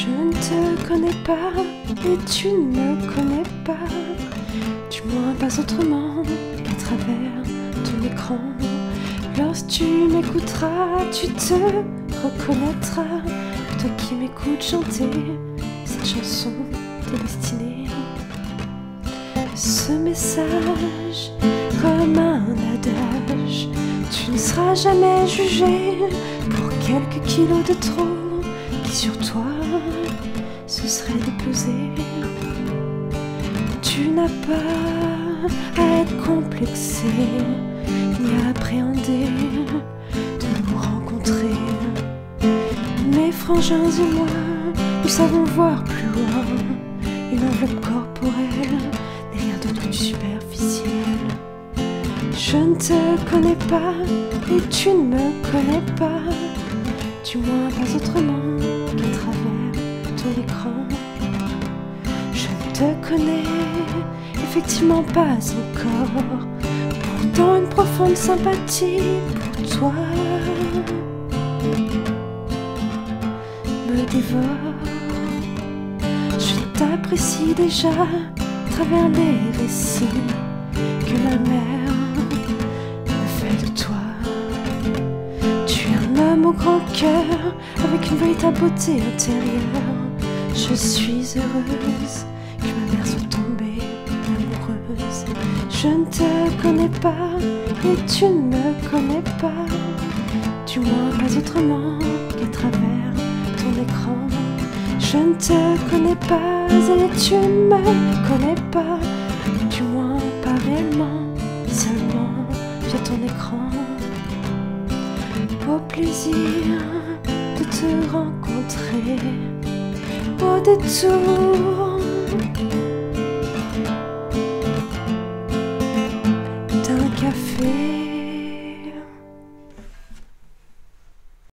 Je ne te connais pas et tu ne me connais pas, du moins pas autrement qu'à travers ton écran. Lorsque tu m'écouteras, tu te reconnaîtras, toi qui m'écoutes chanter cette chanson t'est destinée. Ce message, comme un adage, tu ne seras jamais jugé pour quelques kilos de trop qui sur toi se seraient déposés. Tu n'as pas à être complexé ni à appréhender de nous rencontrer. Mes frangins et moi, nous savons voir plus loin. Une enveloppe corporelle n'est rien de plus superficiel. Je ne te connais pas et tu ne me connais pas, du moins pas autrement qu'à travers ton écran. Je ne te connais effectivement pas encore, pourtant une profonde sympathie pour toi me dévore. Je t'apprécie déjà à travers les récits que ma mère me fait de toi. Tu es un homme au grand cœur avec une véritable beauté intérieure. Je suis heureuse que ma mère soit tombée amoureuse. Je ne te connais pas et tu ne me connais pas, du moins pas autrement qu'à travers ton écran. Je ne te connais pas et tu ne me connais pas, du moins pas réellement, seulement via ton écran. Au plaisir de te rencontrer, au détour